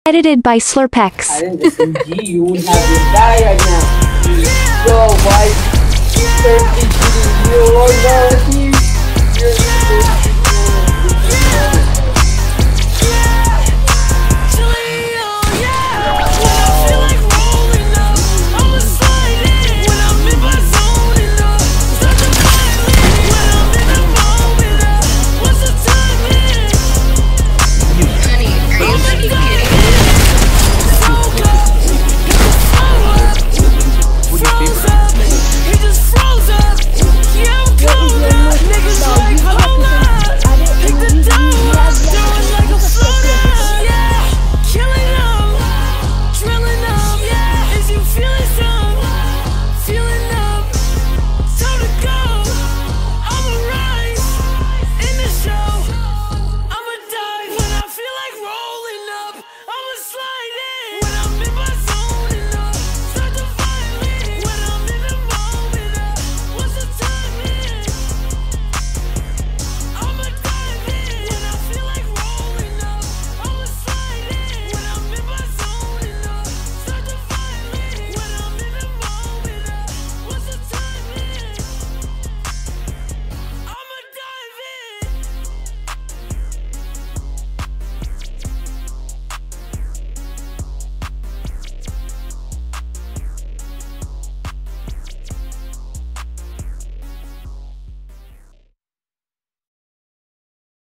Edited by Slurpx. I didn't SMG, you would have to die right now. Yo, why? Seriously, you, oh no,